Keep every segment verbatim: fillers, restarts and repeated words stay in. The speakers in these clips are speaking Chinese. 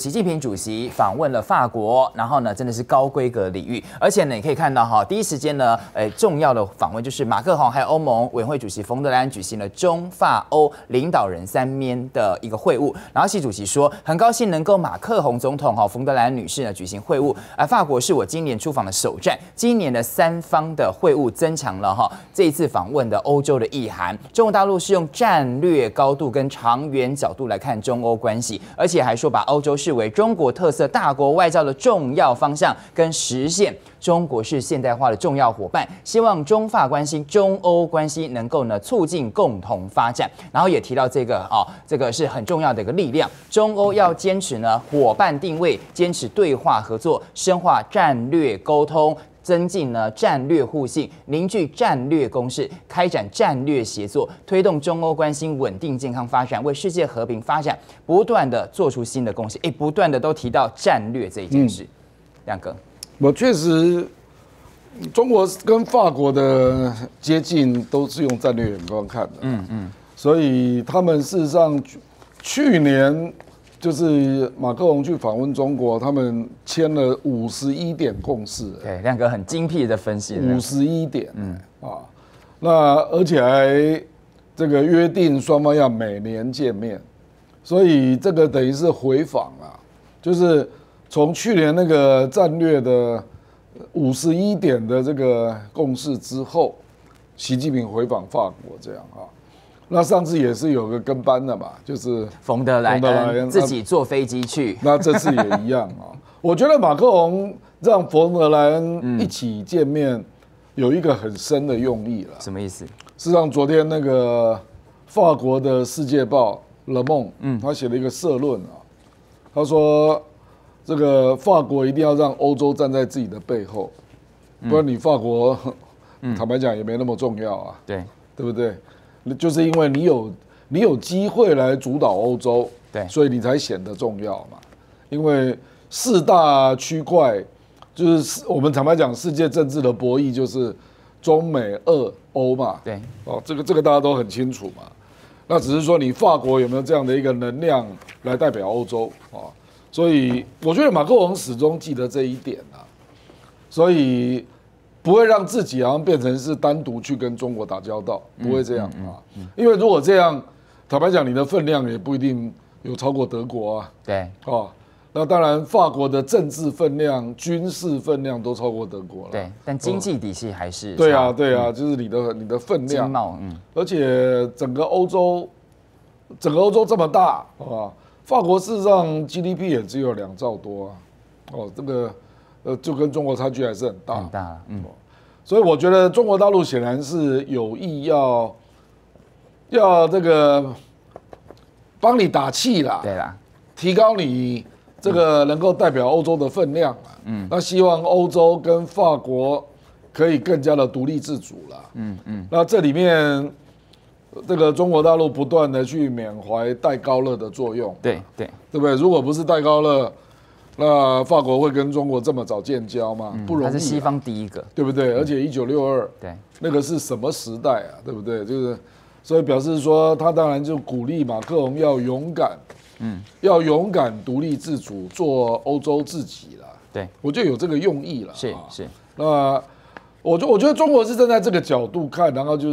习近平主席访问了法国，然后呢，真的是高规格礼遇，而且呢，你可以看到哈，第一时间呢，诶，重要的访问就是马克宏还有欧盟委员会主席冯德莱恩举行了中法欧领导人三面的一个会晤，然后习主席说，很高兴能够马克宏总统哈、冯德莱恩女士呢举行会晤，而法国是我今年出访的首站，今年的三方的会晤增强了哈这一次访问的欧洲的意涵，中国大陆是用战略高度跟长远角度来看中欧关系，而且还说把欧洲视为中国特色大国外交的重要方向跟实现中国是现代化的重要伙伴，希望中法关系、中欧关系能够呢促进共同发展。然后也提到这个哦，这个是很重要的一个力量，中欧要坚持呢伙伴定位，坚持对话合作，深化战略沟通。增进呢战略互信，凝聚战略共识，开展战略协作，推动中欧关系稳定健康发展，为世界和平发展不断的做出新的贡献。哎，不断的都提到战略这一件事，亮哥， 我确实，中国跟法国的接近都是用战略眼光看的，嗯嗯，所以他们事实上去年。就是马克宏去访问中国，他们签了五十一点共识。 对，亮哥很精辟的分析。 五十一点，嗯啊，那而且还这个约定双方要每年见面，所以这个等于是回访啊，就是从去年那个战略的五十一点的这个共识之后，习近平回访法国这样啊。那上次也是有个跟班的嘛，就是冯德莱恩自己坐飞机去。 那这次也一样啊。我觉得马克宏让冯德莱恩一起见面，有一个很深的用意了。 什么意思？ 事实上，昨天那个法国的《世界报》Le Monde，嗯，他写了一个社论啊，他说这个法国一定要让欧洲站在自己的背后，不然你法国，坦白讲也没那么重要啊。 对， 对不对？就是因为你有你有机会来主导欧洲， 对， 所以你才显得重要嘛。因为四大区块，就是我们坦白讲，世界政治的博弈就是中美俄欧嘛。 对， 哦，这个这个大家都很清楚嘛。那只是说你法国有没有这样的一个能量来代表欧洲啊？所以我觉得马克宏始终记得这一点啊，所以。不会让自己好像变成是单独去跟中国打交道，不会这样啊。因为如果这样，坦白讲，你的分量也不一定有超过德国啊。 对， 哦，那当然，法国的政治分量、军事分量都超过德国了。 对，但经济底气还是。 对啊，对啊，就是你的你的分量。 经贸，嗯。 而且整个欧洲，整个欧洲这么大，啊，法国事实上 G D P 也只有两兆多啊。哦，这个。呃，就跟中国差距还是很大， 很大，嗯， 所以我觉得中国大陆显然是有意要要这个帮你打气啦， 对啦， 提高你这个能够代表欧洲的分量啦，嗯，那希望欧洲跟法国可以更加的独立自主啦，嗯嗯，那这里面这个中国大陆不断的去缅怀戴高乐的作用， 对对， 对不对？如果不是戴高乐。那法国会跟中国这么早建交吗？不容易， 它是西方第一个， 对不对？而且一九六二， 对， 那个是什么时代啊？对不对？就是，所以表示说，他当然就鼓励马克宏要勇敢，嗯，要勇敢独立自主，做欧洲自己啦。 对， 我就有这个用意了。 是是。 那我就我觉得中国是站在这个角度看，然后就是，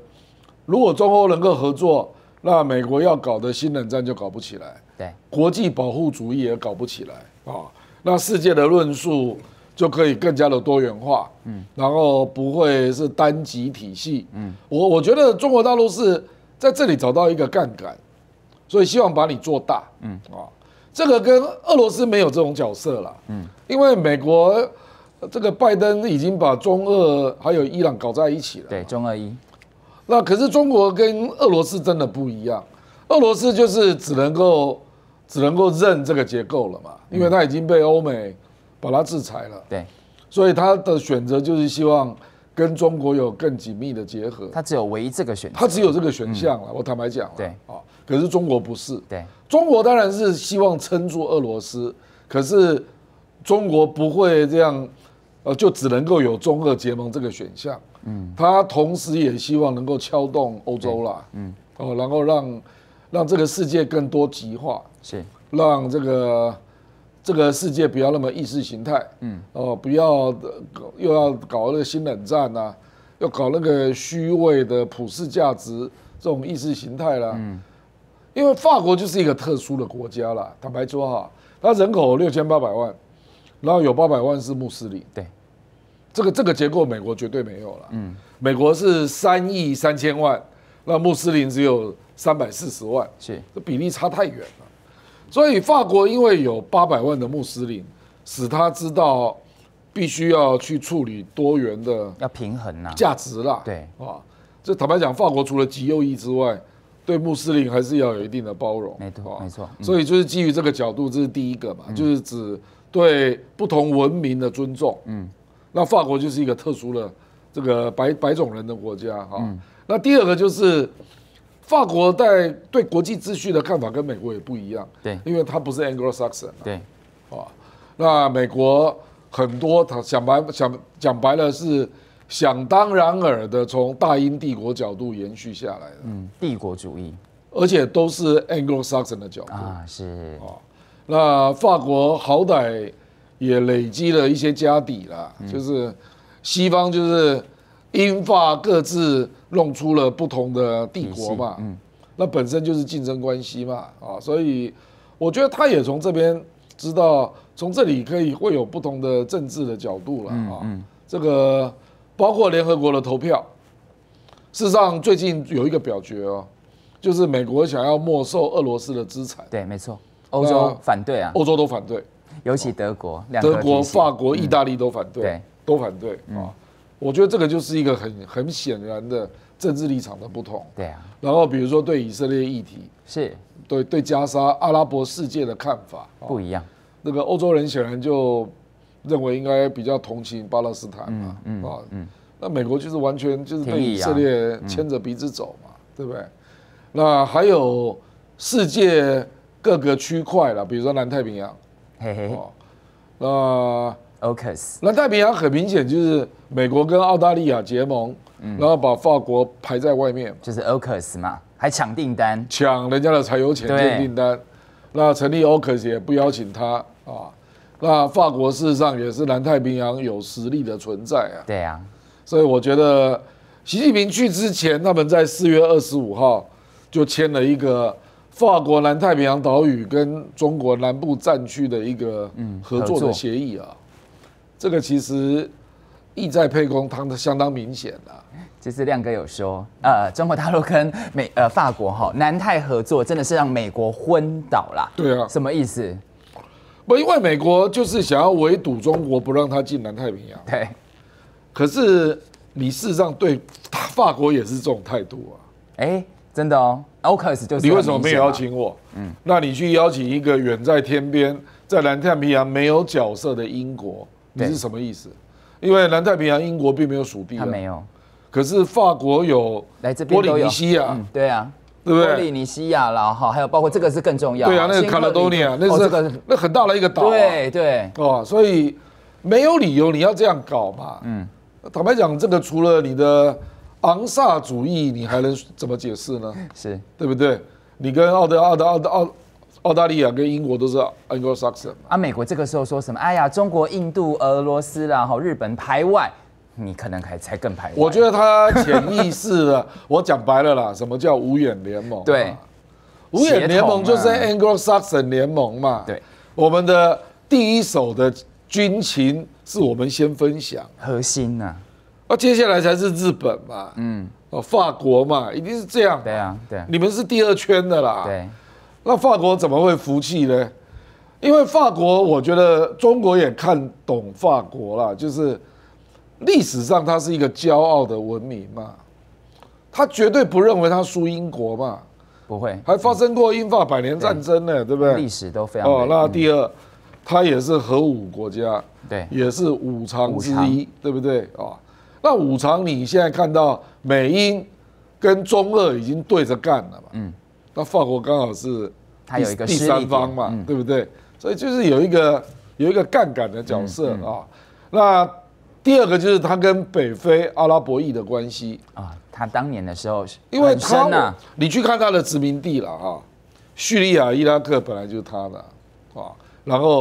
如果中欧能够合作，那美国要搞的新冷战就搞不起来。 对，国际保护主义也搞不起来啊，那世界的论述就可以更加的多元化，嗯，然后不会是单极体系，嗯，我我觉得中国大陆是在这里找到一个杠杆，所以希望把你做大，嗯啊，这个跟俄罗斯没有这种角色了，嗯，因为美国这个拜登已经把中俄还有伊朗搞在一起了， 对，中俄一， 那可是中国跟俄罗斯真的不一样。俄罗斯就是只能够只能够认这个结构了嘛，因为它已经被欧美把它制裁了， 对， 所以他的选择就是希望跟中国有更紧密的结合。 他只有唯一这个选择， 他只有这个选项了。我坦白讲， 对啊，可是中国不是， 对，中国当然是希望撑住俄罗斯，可是中国不会这样，呃，就只能够有中俄结盟这个选项。嗯，他同时也希望能够敲动欧洲啦，嗯，哦，然后让让这个世界更多极化， 是让这个这个世界不要那么意识形态，嗯，哦，不要又要搞那个新冷战啊，要搞那个虚伪的普世价值这种意识形态啦，嗯，因为法国就是一个特殊的国家啦，坦白说哈，它人口六千八百万，然后有八百万是穆斯林， 对， 这个这个结构美国绝对没有了，嗯，美国是三亿三千万，那穆斯林只有三百四十万， 是， 这比例差太远了。所以法国因为有八百万的穆斯林，使他知道必须要去处理多元的要平衡呐价值啦。 对啊，这坦白讲，法国除了极右翼之外，对穆斯林还是要有一定的包容。 没错，没错。 嗯、所以就是基于这个角度，这是第一个嘛，嗯、就是指对不同文明的尊重。嗯，那法国就是一个特殊的这个白白种人的国家哈。嗯、那第二个就是。法国在对国际秩序的看法跟美国也不一样， 对， 因为它不是 Anglo-Saxon， 对， 啊，那美国很多，他讲白讲讲白了是想当然尔的从大英帝国角度延续下来的， 嗯，帝国主义， 而且都是 Anglo-Saxon 的角度啊，是啊，那法国好歹也累积了一些家底啦，嗯、就是西方就是英法各自。弄出了不同的帝国嘛，嗯，那本身就是竞争关系嘛，啊，所以我觉得他也从这边知道，从这里可以会有不同的政治的角度了啊，嗯嗯、这个包括联合国的投票，事实上最近有一个表决哦，就是美国想要没收俄罗斯的资产， 对，没错，欧洲反对啊， 欧洲都反对， 尤其德国， 德国、法国、意大利都反对， 对， 都反对啊。嗯我觉得这个就是一个很很显然的政治立场的不同。 对啊。 然后比如说对以色列议题， 是对对加沙阿拉伯世界的看法不一样。 那个欧洲人显然就认为应该比较同情巴勒斯坦嘛，嗯啊，嗯，那美国就是完全就是被以色列牵着鼻子走嘛，对不对？那还有世界各个区块啦，比如说南太平洋， 嘿嘿， 那。 O C U S 南太平洋很明显就是美国跟澳大利亚结盟，嗯、然后把法国排在外面， 就是 O C U S 嘛，还抢订单， 抢人家的柴油潜舰订单。那成立 O C U S 也不邀请他啊。那法国事实上也是南太平洋有实力的存在啊。 对啊， 所以我觉得习近平去之前，他们在四月二十五号就签了一个法国南太平洋岛屿跟中国南部战区的一个合作的协议啊。这个其实意在沛公，它相当明显的、啊。 其实亮哥有说，呃，中国大陆跟美呃法国哈南太合作，真的是让美国昏倒啦。 对啊， 什么意思？ 不，因为美国就是想要围堵中国，不让他进南太平洋。 对。 可是你事实上对法国也是这种态度啊。 哎、欸，真的哦 ，O C U S 就是、啊。 你为什么没有邀请我？嗯，那你去邀请一个远在天边，在南太平洋没有角色的英国。你是什么意思？因为南太平洋英国并没有属地、啊， 他没有。 可是法国有波利尼西亚、 嗯，对啊， 对不对？ 波利尼西亚啦，哈，还有包括这个是更重要。 对啊，那个卡勒多尼亚，那是、哦这个、那很大的一个岛、啊。 对对。 哦，所以没有理由你要这样搞嘛。嗯。坦白讲，这个除了你的昂萨主义，你还能怎么解释呢？ 是， 对不对？你跟澳德、澳德、澳德、澳。澳大利亚跟英国都是 Anglo-Saxon 啊，美国这个时候说什么？哎呀，中国、印度、俄罗斯啦，哈，日本排外，你可能还才更排外。 我觉得他潜意识的，我讲白了啦，什么叫五眼联盟？ 对， 五眼联盟就是 Anglo-Saxon 联盟嘛。 对， 我们的第一手的军情是我们先分享， 核心呐、啊。 那接下来才是日本嘛，嗯，哦，法国嘛，一定是这样。 对啊，对， 你们是第二圈的啦。 对。 那法国怎么会服气呢？因为法国，我觉得中国也看懂法国啦，就是历史上它是一个骄傲的文明嘛，他绝对不认为他输英国嘛， 不会， 还发生过英法百年战争呢， 对, 对不对？ 历史都非常哦。那第二，它也是核武国家， 对， 也是五常之一，对不对啊？那五常你现在看到美英跟中俄已经对着干了嘛，嗯。那法国刚好是它有一个第三方嘛，嗯、对不对？所以就是有一个有一个杠杆的角色、嗯嗯、啊。那第二个就是他跟北非阿拉伯裔的关系啊。他当年的时候， 因为他、啊、你去看他的殖民地了啊，叙利亚、伊拉克本来就是他的啊。然后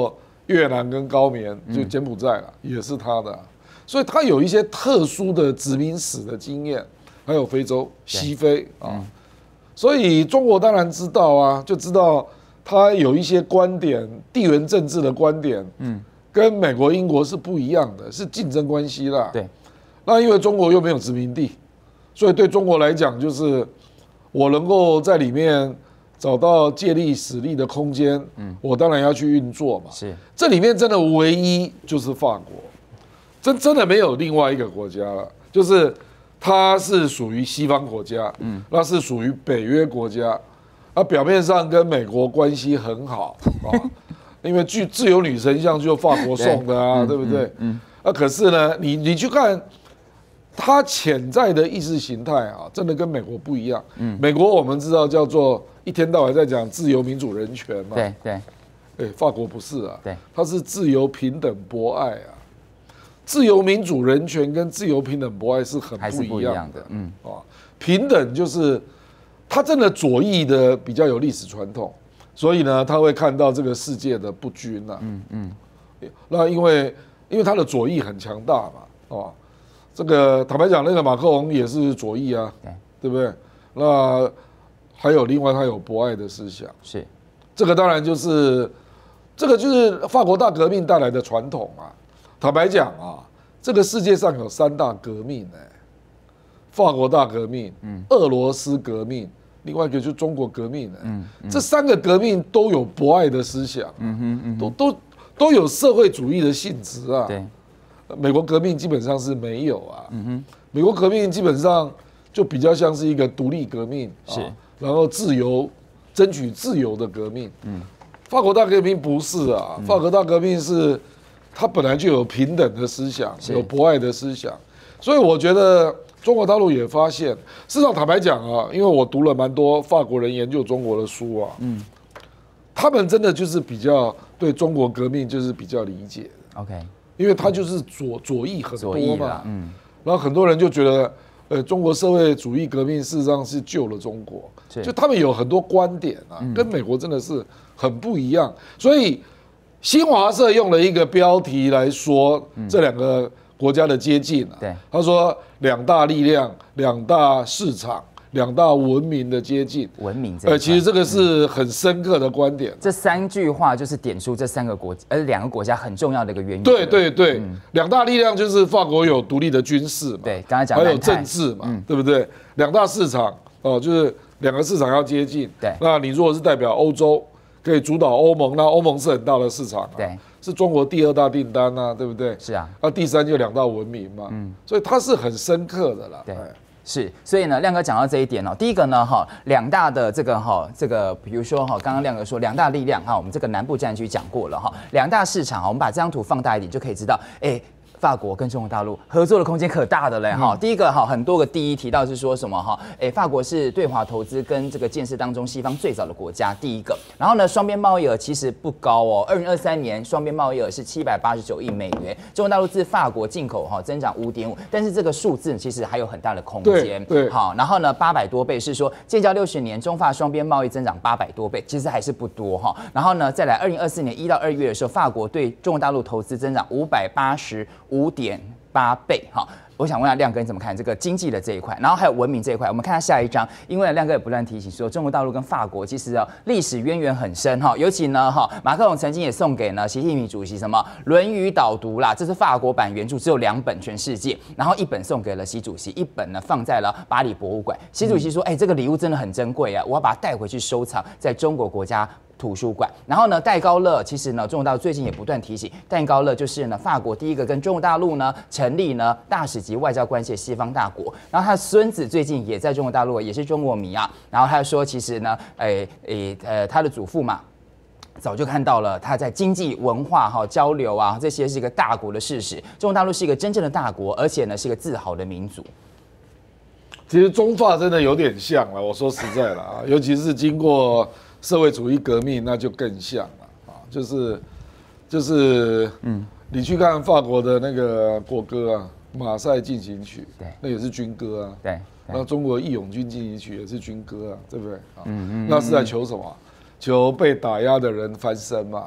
越南跟高棉，就柬埔寨了，也是他的、啊，所以他有一些特殊的殖民史的经验，还有非洲、西非啊，嗯、所以中国当然知道啊，就知道他有一些观点，地缘政治的观点，嗯，跟美国、英国是不一样的，是竞争关系啦。 对， 那因为中国又没有殖民地，所以对中国来讲，就是我能够在里面找到借力使力的空间，嗯，我当然要去运作嘛。 是， 这里面真的唯一就是法国，真真的没有另外一个国家了，就是它是属于西方国家，嗯，那是属于北约国家，啊，表面上跟美国关系很好啊，因为具自由女神像就法国送的啊，对不对？嗯，嗯啊，可是呢，你你去看。它潜在的意识形态啊，真的跟美国不一样。嗯，美国我们知道叫做一天到晚在讲自由、民主、人权嘛。 对对， 哎，法国不是啊， 对， 它是自由、平等、博爱啊。自由、民主、人权跟自由、平等、博爱是很不一样的。嗯，啊，平等就是它真的左翼的比较有历史传统，所以呢，他会看到这个世界的不均啊。嗯嗯，那因为因为他的左翼很强大嘛，哦。这个坦白讲，那个马克龙也是左翼啊，对，对不对？那还有另外他有博爱的思想， 是这个当然就是这个就是法国大革命带来的传统啊。坦白讲啊，这个世界上有三大革命哎、欸，法国大革命、嗯、俄罗斯革命，另外一个就是中国革命、欸嗯嗯、这三个革命都有博爱的思想、啊，嗯哼嗯哼都都都有社会主义的性质啊。对。美国革命基本上是没有啊，嗯哼，美国革命基本上就比较像是一个独立革命，是，然后自由，争取自由的革命，嗯，法国大革命不是啊，嗯、法国大革命是它本来就有平等的思想，有博爱的思想，所以我觉得中国大陆也发现，事实上坦白讲啊，因为我读了蛮多法国人研究中国的书啊，嗯，他们真的就是比较对中国革命就是比较理解的 ，OK。 因为他就是左左翼很多嘛，嗯，然后很多人就觉得，呃，中国社会主义革命事实上是救了中国，就他们有很多观点啊，跟美国真的是很不一样。所以新华社用了一个标题来说这两个国家的接近啊，对，他说两大力量、两大市场。两大文明的接近， 文明这， 呃，其实这个是很深刻的观点。 这三句话就是点出这三个国，呃，两个国家很重要的一个原因。 对对对，嗯、两大力量就是法国有独立的军事嘛， 对，刚才讲还有政治嘛，嗯、对不对？两大市场哦、呃，就是两个市场要接近。对，那你如果是代表欧洲，可以主导欧盟，那欧盟是很大的市场、啊，对，是中国第二大订单啊，对不对？ 是啊， 那第三就两大文明嘛，嗯，所以它是很深刻的啦。 对。是，所以呢，亮哥讲到这一点哦，第一个呢，哈，两大的这个哈，这个比如说哈，刚刚亮哥说两大力量哈，我们这个南部战区讲过了哈，两大市场哈，我们把这张图放大一点就可以知道，哎。法国跟中国大陆合作的空间可大的嘞哈，第一个哈很多个第一提到是说什么哈，哎，法国是对华投资跟这个建设当中西方最早的国家，第一个。然后呢，双边贸易额其实不高哦，二零二三年双边贸易额是七百八十九亿美元，中国大陆自法国进口哈增长五点五，但是这个数字其实还有很大的空间。对，好，然后呢八百多倍是说建交六十年中法双边贸易增长八百多倍，其实还是不多哈。然后呢再来二零二四年一到二月的时候，法国对中国大陆投资增长五百八十。五点八倍，哈，我想问下亮哥你怎么看这个经济的这一块，然后还有文明这一块，我们看下下一章，因为亮哥也不断提醒说，中国大陆跟法国其实啊历史渊源很深哈，尤其呢哈，马克龙曾经也送给呢习近平主席什么《论语》导读啦，这是法国版原著，只有两本全世界，然后一本送给了习主席，一本呢放在了巴黎博物馆。习主席说，哎、欸，这个礼物真的很珍贵啊，我要把它带回去收藏在中国国家图书馆。然后呢，戴高乐其实呢，中国大陆最近也不断提醒，戴高乐就是呢，法国第一个跟中国大陆呢成立呢大使级外交关系的西方大国。然后他的孙子最近也在中国大陆，也是中国迷啊。然后他说，其实呢，诶诶呃，他的祖父嘛。早就看到了他在经济、文化、哈交流啊，这些是一个大国的事实。中国大陆是一个真正的大国，而且呢是一个自豪的民族。 其实中法真的有点像了，我说实在了啊，尤其是经过社会主义革命，那就更像了啊，就是就是嗯，你去看法国的那个国歌啊，《马赛进行曲》，对，那也是军歌啊，对，那中国《义勇军进行曲》也是军歌啊，对不对？嗯嗯，那是在求什么？求被打压的人翻身嘛，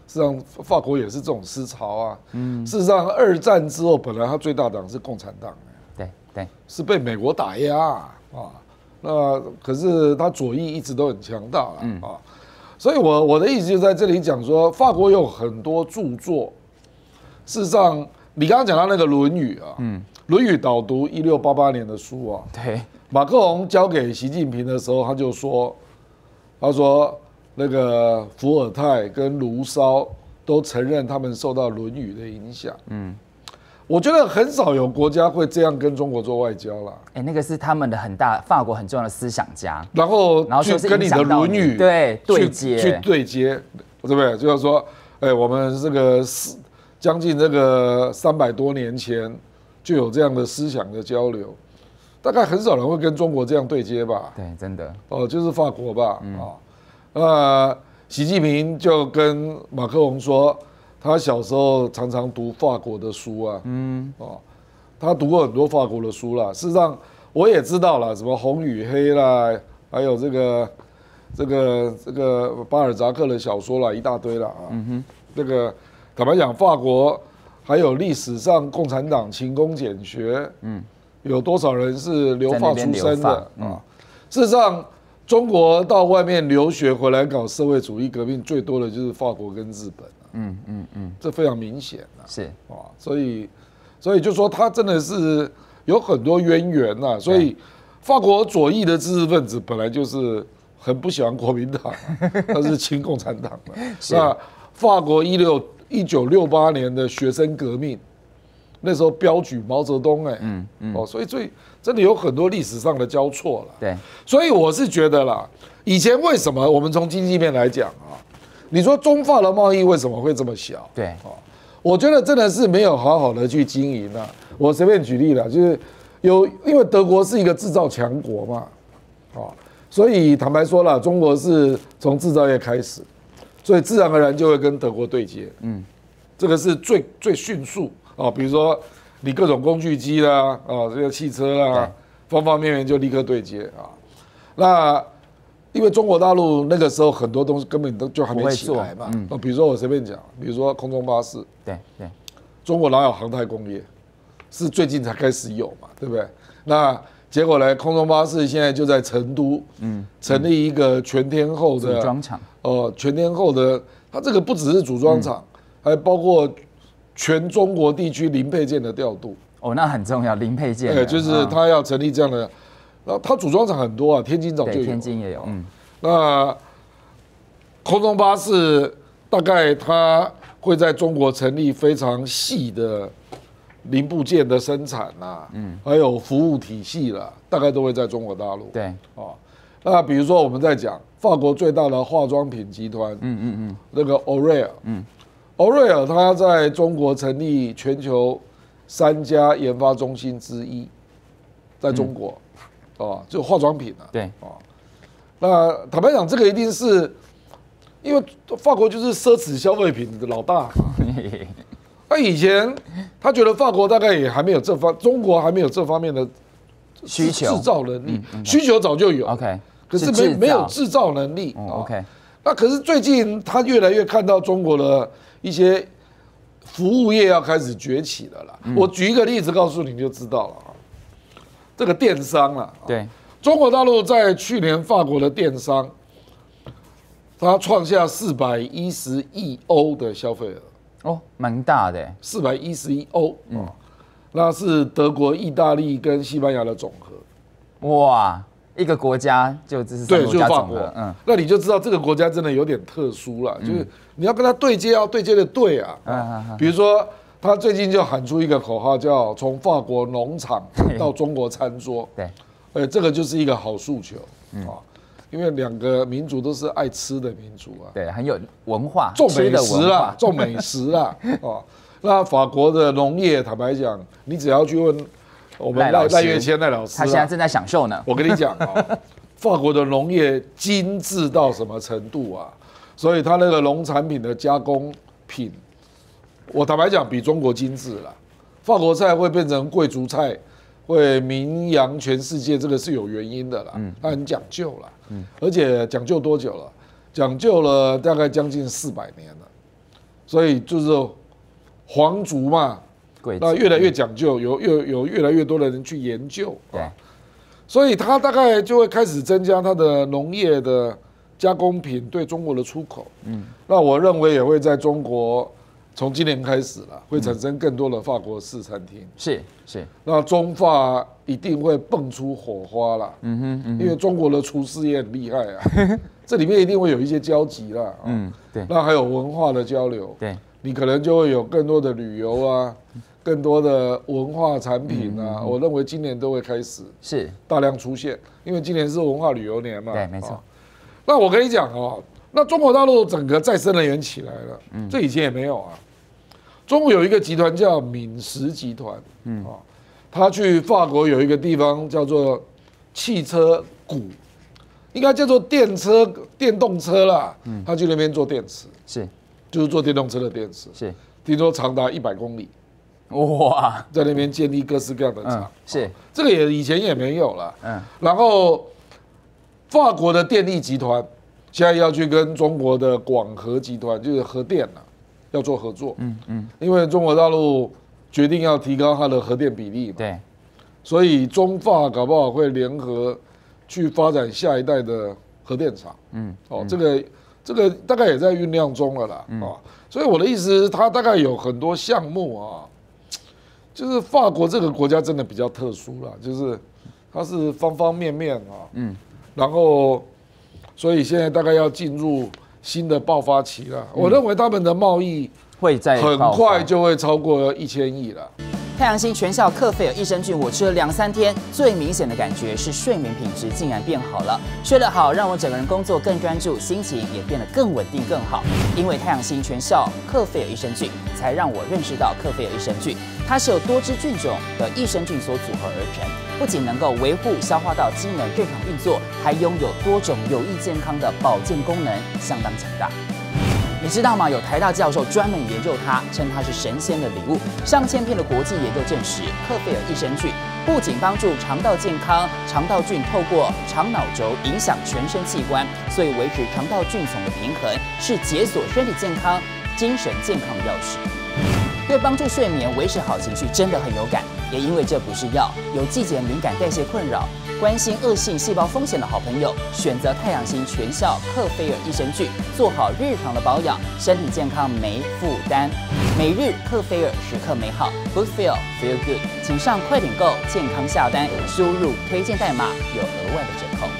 实际上法国也是这种思潮啊。嗯，事实上二战之后，本来它最大党是共产党， 对对， 是被美国打压啊。那可是它左翼一直都很强大啊。嗯、啊，所以我我的意思就在这里讲说，法国有很多著作，事实上你刚刚讲到那个《论语》啊，嗯，《论语》导读一六八八年的书啊， 对， 马克龙交给习近平的时候，他就说，他说那个伏尔泰跟卢骚都承认他们受到《论语》的影响。嗯，我觉得很少有国家会这样跟中国做外交啦。 哎，那个是他们的很大，法国很重要的思想家， 然后然后去跟你的《论语》 对对接， 去对接，对不对？就是说，哎，我们这个四将近这个三百多年前就有这样的思想的交流。大概很少人会跟中国这样对接吧？ 对，真的哦，就是法国吧？嗯、啊，那习近平就跟马克龙说，他小时候常常读法国的书啊，嗯，哦，他读过很多法国的书啦。事实上，我也知道了，什么《红与黑》啦，还有这个这个这个巴尔扎克的小说啦，一大堆啦啊。嗯哼，这个坦白讲，法国还有历史上共产党勤工俭学，嗯。有多少人是留法出身的啊？事实上，中国到外面留学回来搞社会主义革命最多的就是法国跟日本。嗯嗯嗯，这非常明显啊。 是啊，所以所以就说他真的是有很多渊源呐。所以法国左翼的知识分子本来就是很不喜欢国民党，他是亲共产党的。那法国一六一九六八年的学生革命。那时候标举毛泽东，哎，嗯嗯，哦，所以最真的有很多历史上的交错了， 对， 所以我是觉得啦，以前为什么我们从经济面来讲啊，你说中法的贸易为什么会这么小？ 对， 哦，我觉得真的是没有好好的去经营啊。我随便举例了，就是有因为德国是一个制造强国嘛，哦，所以坦白说了，中国是从制造业开始，所以自然而然就会跟德国对接，嗯，这个是最最迅速。哦，比如说你各种工具机啦，啊，这个汽车啦，方方面面就立刻对接啊。那因为中国大陆那个时候很多东西根本都就还没起来嘛，嗯，比如说我随便讲，比如说空中巴士， 对对， 中国哪有航太工业？是最近才开始有嘛，对不对？那结果呢，空中巴士现在就在成都，嗯，成立一个全天候的组装厂， 哦，全天候的，它这个不只是组装厂，还包括。全中国地区零配件的调度哦，那很重要，零配件。 对，就是他要成立这样的，然后他组装厂很多啊，天津早就有， 天津也有。嗯， 那空中巴士大概它会在中国成立非常细的零部件的生产啦，嗯，还有服务体系啦，大概都会在中国大陆。 对， 哦，那比如说我们在讲法国最大的化妆品集团，嗯嗯嗯，那个 L'Oréal， 嗯。欧瑞尔他在中国成立全球三家研发中心之一，在中国，嗯、啊，就化妆品啊， 对啊，那坦白讲，这个一定是因为法国就是奢侈消费品的老大嘛。那以前他觉得法国大概也还没有这方，中国还没有这方面的需求制造能力，嗯、需求早就有 ，OK， 可是没没有制造能力、 嗯、，OK。 那可是最近他越来越看到中国的一些服务业要开始崛起了啦。嗯、我举一个例子告诉你，你就知道了啊。这个电商啊， 对， 中国大陆在去年法国的电商，它创下四百一十亿欧的消费额。 哦，蛮大的， 四百一十亿欧，嗯，那是德国、意大利跟西班牙的总和。哇！ 一个国家就这是对，就是法国，嗯，那你就知道这个国家真的有点特殊了，嗯、就是你要跟他对接，要对接的对啊。嗯嗯、比如说，他最近就喊出一个口号，叫“从法国农场到中国餐桌”。对，呃，这个就是一个好诉求啊，嗯、因为两个民族都是爱吃的民族啊， 对，很有文化， 重美食啦，重美食啦，哦，那法国的农业，坦白讲，你只要去问。我们赖赖岳谦赖老师， 他现在正在享受呢。 我跟你讲啊，法国的农业精致到什么程度啊？所以它那个农产品的加工品，我坦白讲比中国精致了。法国菜会变成贵族菜，会名扬全世界，这个是有原因的啦。嗯，它很讲究啦，嗯，而且讲究多久了？讲究了大概将近四百年了。 所以就是皇族嘛，那越来越讲究，有有有越来越多的人去研究， 对， 所以它大概就会开始增加它的农业的加工品对中国的出口。嗯，那我认为也会在中国从今年开始了，会产生更多的法国式餐厅。 是是， 那中法一定会蹦出火花啦。嗯哼，嗯哼，因为中国的厨师也很厉害啊，这里面一定会有一些交集啦。嗯，对。那还有文化的交流。对，你可能就会有更多的旅游啊。更多的文化产品啊，嗯嗯嗯我认为今年都会开始是大量出现，因为今年是文化旅游年嘛。对，没错。哦、那我跟你讲哦，那中国大陆整个再生能源起来了，嗯，这以前也没有啊。中国有一个集团叫闽石集团，嗯，哦，他去法国有一个地方叫做汽车谷，应该叫做电车、电动车啦，嗯，他去那边做电池，是，就是做电动车的电池，是，听说长达一百公里。哇，在那边建立各式各样的厂，嗯、是、哦、这个也以前也没有了。嗯，然后法国的电力集团现在要去跟中国的广核集团，就是核电了、啊，要做合作。嗯嗯，因为中国大陆决定要提高它的核电比例嘛，对，所以中法搞不好会联合去发展下一代的核电厂。嗯，哦，这个这个大概也在酝酿中了啦。啊、嗯哦，所以我的意思是，它大概有很多项目啊。就是法国这个国家真的比较特殊啦，就是它是方方面面啊，嗯，然后所以现在大概要进入新的爆发期了。我认为他们的贸易会在很快就会超过一千亿了。 太阳星全效克菲尔益生菌，我吃了两三天，最明显的感觉是睡眠品质竟然变好了。睡得好，让我整个人工作更专注，心情也变得更稳定更好。因为太阳星全效克菲尔益生菌，才让我认识到克菲尔益生菌，它是由多支菌种的益生菌所组合而成，不仅能够维护消化道机能正常运作，还拥有多种有益健康的保健功能，相当强大。你知道吗？有台大教授专门研究它，称它是神仙的礼物。上千篇的国际研究证实，克菲尔益生菌不仅帮助肠道健康，肠道菌透过肠脑轴影响全身器官，所以维持肠道菌丛的平衡是解锁身体健康、精神健康的钥匙。对帮助睡眠、维持好情绪真的很有感。也因为这不是药，有季节敏感、代谢困扰、关心恶性细胞风险的好朋友，选择太阳星全效克菲尔益生菌，做好日常的保养，身体健康没负担。每日克菲尔，时刻美好 ，Good Feel Feel Good，请上快点购健康下单，输入推荐代码有额外的折扣。